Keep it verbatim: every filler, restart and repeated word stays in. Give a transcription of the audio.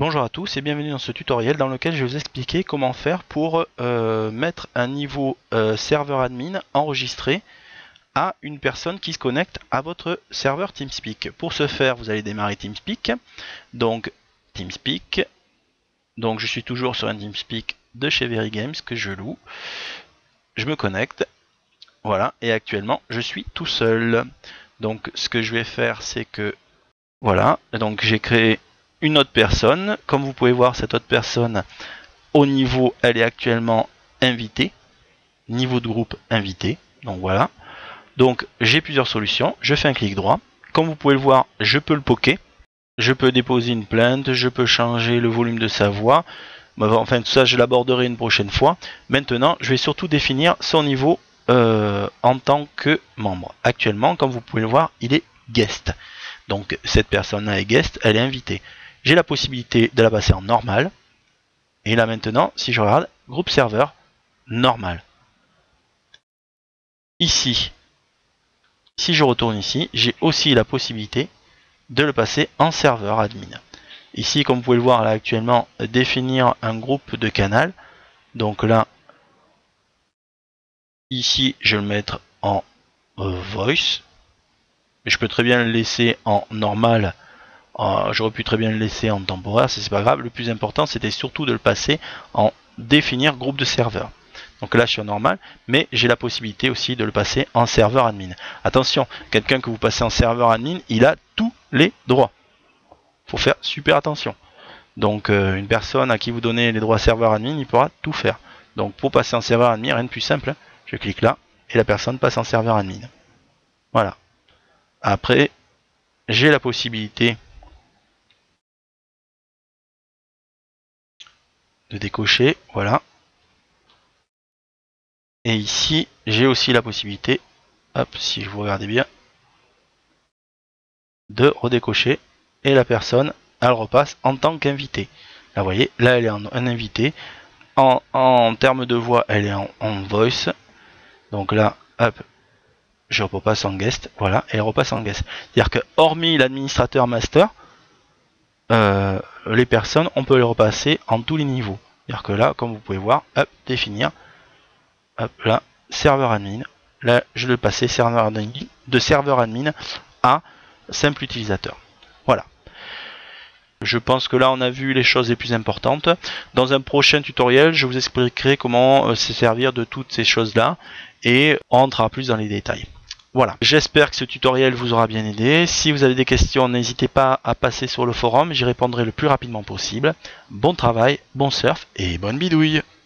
Bonjour à tous et bienvenue dans ce tutoriel dans lequel je vais vous expliquer comment faire pour euh, mettre un niveau euh, serveur admin enregistré à une personne qui se connecte à votre serveur TeamSpeak. Pour ce faire, vous allez démarrer TeamSpeak. Donc TeamSpeak. Donc je suis toujours sur un TeamSpeak de chez Verigames que je loue. Je me connecte. Voilà, et actuellement je suis tout seul. Donc ce que je vais faire, c'est que voilà, donc j'ai créé une autre personne. Comme vous pouvez voir, cette autre personne, au niveau, elle est actuellement invitée. Niveau de groupe invité. Donc voilà. Donc j'ai plusieurs solutions. Je fais un clic droit. Comme vous pouvez le voir, je peux le poker. Je peux déposer une plainte. Je peux changer le volume de sa voix. Enfin, tout ça, je l'aborderai une prochaine fois. Maintenant, je vais surtout définir son niveau euh, en tant que membre. Actuellement, comme vous pouvez le voir, il est guest. Donc cette personne-là est guest, elle est invitée. J'ai la possibilité de la passer en normal. Et là maintenant, si je regarde, groupe serveur, normal. Ici, si je retourne ici, j'ai aussi la possibilité de le passer en serveur admin. Ici, comme vous pouvez le voir là actuellement, définir un groupe de canal. Donc là, ici, je vais le mettre en euh, voice. Je peux très bien le laisser en normal. Euh, J'aurais pu très bien le laisser en temporaire, c'est pas grave. Le plus important, c'était surtout de le passer en définir groupe de serveur. Donc là, je suis en normal, mais j'ai la possibilité aussi de le passer en serveur admin. Attention, quelqu'un que vous passez en serveur admin, il a tous les droits. Faut faire super attention. Donc euh, une personne à qui vous donnez les droits serveur admin, il pourra tout faire. Donc pour passer en serveur admin, rien de plus simple. Je clique là et la personne passe en serveur admin. Voilà. Après, j'ai la possibilité de décocher, voilà. Et ici, j'ai aussi la possibilité, hop, si vous regardez bien, de redécocher. Et la personne, elle repasse en tant qu'invité. Là, vous voyez, là, elle est en, en invité. En, en termes de voix, elle est en, en voice. Donc là, hop, je repasse en guest, voilà, et elle repasse en guest. C'est-à-dire que, hormis l'administrateur master, euh, les personnes, on peut les repasser en tous les niveaux. C'est-à-dire que là, comme vous pouvez voir, hop, définir, hop, là, serveur admin. Là, je le passais serveur admin, de serveur admin à simple utilisateur. Voilà. Je pense que là, on a vu les choses les plus importantes. Dans un prochain tutoriel, je vous expliquerai comment euh, se servir de toutes ces choses-là et on rentrera plus dans les détails. Voilà, j'espère que ce tutoriel vous aura bien aidé. Si vous avez des questions, n'hésitez pas à passer sur le forum, j'y répondrai le plus rapidement possible. Bon travail, bon surf et bonne bidouille!